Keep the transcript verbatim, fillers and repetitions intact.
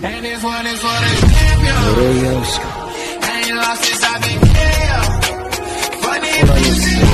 And this one is for the champion. Ain't lost since I've been here. Funny.